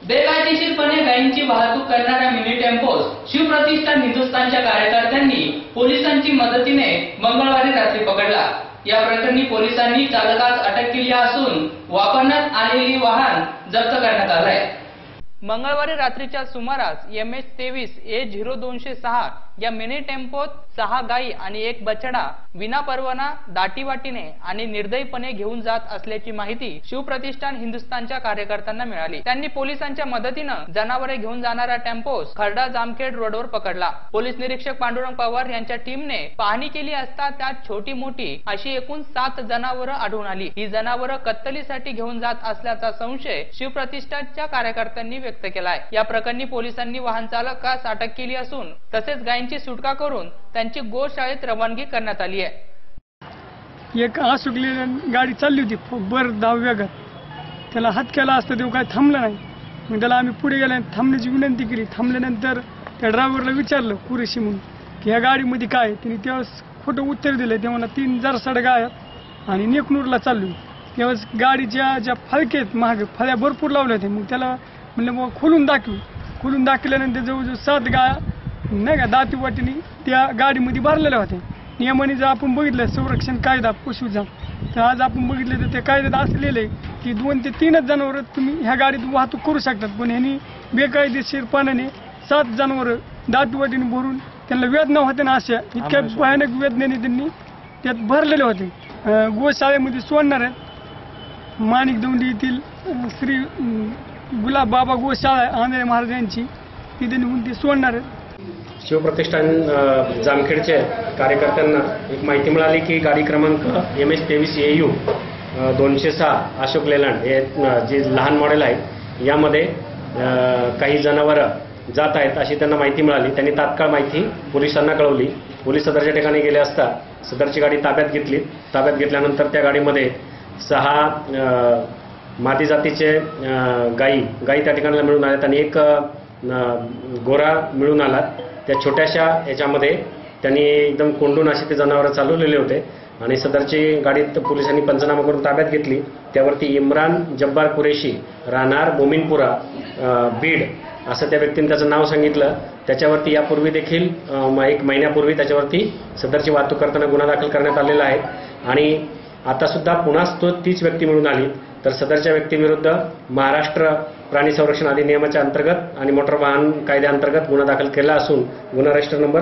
बेकायदेशीरपणे गायींची वाहतूक करणाऱ्या मिनी टेम्पोस शिवप्रतिष्ठान हिंदुस्थानच्या कार्यकर्त्यांनी पोलिसांची मदतीने मंगळवारी रात्री पकडला। या प्रकरणी पोलिसांनी चालकास अटक केली असून वापरण्यात आलेली वाहन जप्त करण्यात आले आहे। मंगळवारी रात्रीच्या सुमारास MH23A0206 या मिनी टेम्पोत 6 गायी आणि 1 बछडा विनापरवाना दाटीवाटीने आणि निर्दयीपणे घेऊन जात असल्याची माहिती शिवप्रतिष्ठान हिंदुस्थानच्या कार्यकर्त्यांना मिळाली। त्यांनी पोलिसांच्या मदतीने जनावरे घेऊन जाणारा टेम्पोस खर्डा जामखेड रोडवर पकडला। पोलीस निरीक्षक पांडुरंग पवार यांच्या टीमने पाहणी केली असता त्यात छोटी मोठी अशी एकूण 7 जनावरे आढळून आली। ही जनावरे कत्तलीसाठी घेऊन जात असल्याचा संशय शिवप्रतिष्ठानच्या कार्यकर्त्यांनी व्यक्त केलाय। या प्रकरणी पोलिसांनी वाहन चालकास अटक केली असून तसेच गायींची सुटका करून त्यांची गोशाळेत रवानगी करण्यात आली आहे। एक आसुकली गाडी चालली होती बर धाव वेगात, त्याला हात केला असता तेव्हा काय थांबलं नाही। मग त्याला आम्ही पुढे गेल्या थांबण्याची विनंती केली। थांबल्यानंतर त्या ड्रायव्हरला विचारलं कुरेशी म्हणून की ह्या गाडीमध्ये काय, त्यांनी तेव्हा खोटं उत्तर दिलं। ते मला 3 जरसाड गाय आणि नेकनूरला चाललो। तेव्हाच गाडीच्या ज्या फळके आहेत महाग फळ्या भरपूर लावल्या होत्या। मग त्याला म्हणलं मग खोलून दाखवू। खोलून दाखवल्यानंतर जवळजवळ 7 गाया नाही का दाती वाटीने त्या गाडीमध्ये भरलेल्या होत्या। नियमाने जर आपण बघितलं संरक्षण कायदा पशुचा, तर आज आपण बघितलं तर त्या कायद्यात असं लिहिलंय की 2 ते 3च जनावरं तुम्ही ह्या गाडीत वाहतूक करू शकतात। पण ह्यांनी बेकायदेशीरपणाने 7 जनावरं दाटी वाटीने भरून त्यांना वेदना होत्या ना, अशा इतक्या भयानक वेदनेने त्यांनी त्यात भरलेले होते। गोशाळेमध्ये सोडणार आहेत माणिकदौंडी येथील श्री गुलाब बाबा गोशाळा आंधळे महाराजांची, ती त्यांनी सोडणार आहेत। शिवप्रतिष्ठान जामखेडच्या कार्यकर्त्यांना एक माहिती मिळाली की गाडी क्रमांक MH23AU206 अशोक लेलँड हे जे लहान मॉडेल आहे यामध्ये काही जनावरं जात आहेत अशी त्यांना माहिती मिळाली। त्यांनी तात्काळ माहिती पोलिसांना कळवली। पोलीस सदरच्या ठिकाणी गेले असता सदरची गाडी ताब्यात घेतली। ताब्यात घेतल्यानंतर त्या गाडीमध्ये 6 मादी जातीचे गायी त्या ठिकाणी मिळून आल्यात आणि एक गोरा मिळून आला। त्या छोट्याशा याच्यामध्ये त्यांनी एकदम कोंडून असे ते जनावरं चालवलेले होते आणि सदरची गाडीत पोलिसांनी पंचनामा करून ताब्यात घेतली। त्यावरती इम्रान जब्बार कुरेशी राहणार मोमीनपुरा बीड असं त्या व्यक्तीने त्याचं नाव सांगितलं। त्याच्यावरती यापूर्वी देखील 1 महिन्यापूर्वी त्याच्यावरती सदरची वाहतूक करताना गुन्हा दाखल करण्यात आलेला आहे आणि आता सुद्धा पुन्हा तीच व्यक्ती मिळून आली। तर सदरच्या व्यक्तीविरुद्ध महाराष्ट्र प्राणी संरक्षण अधिनियमाच्या अंतर्गत आणि मोटार वाहन कायद्याअंतर्गत गुन्हा दाखल केला असून गुन्हा रजिस्टर नंबर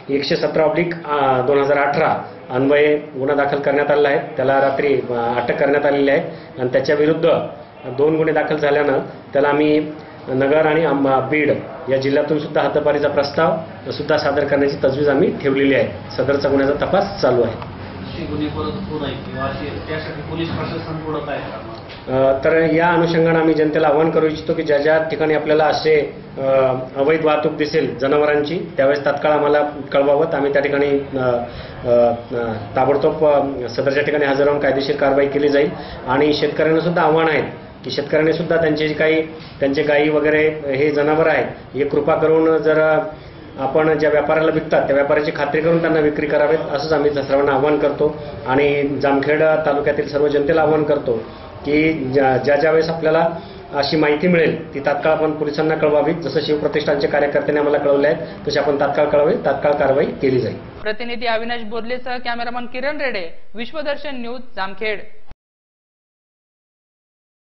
117/2018 अन्वये गुन्हा दाखल करण्यात आलेला आहे। त्याला रात्री अटक करण्यात आलेली आहे आणि त्याच्या विरुद्ध 2 गुन्हे दाखल झाल्यानं त्याला आम्ही नगर आणि बीड या जिल्ह्यातून सुद्धा हद्दपारीचा प्रस्ताव सुद्धा सादर करण्याची तजवीज आम्ही ठेवलेली आहे। सदरचा गुन्ह्याचा तपास चालू आहे। तर या अनुषंगाने आम्ही जनतेला आवाहन करू इच्छितो की ज्या ज्या ठिकाणी आपल्याला असे अवैध वाहतूक दिसेल जनावरांची त्यावेळेस तात्काळ आम्हाला कळवावं। आम्ही त्या ठिकाणी ताबडतोब सदरच्या ठिकाणी हजर राहून कायदेशीर कारवाई केली जाईल। आणि शेतकऱ्यांना सुद्धा आव्हान आहे की शेतकऱ्यांनी सुद्धा त्यांचे गायी वगैरे हे जनावर आहेत हे कृपा करून जर आपण ज्या व्यापाऱ्याला विकतात त्या व्यापाऱ्याची खात्री करून त्यांना विक्री करावेत असंच आम्ही सर्वांना आव्हान करतो। आणि जामखेड तालुक्यातील सर्व जनतेला आव्हान करतो की ज्या वेळेस आपल्याला अशी माहिती मिळेल ती तात्काळ आपण पोलिसांना कळवावी। जसं शिवप्रतिष्ठानचे कार्यकर्त्यांनी आम्हाला कळवले आहेत तसे आपण तात्काळ कळवावे, तात्काळ कारवाई केली जाईल। प्रतिनिधी अविनाश बोदलेसह कॅमेरामन किरण रेडे, विश्वदर्शन न्यूज, जामखेड।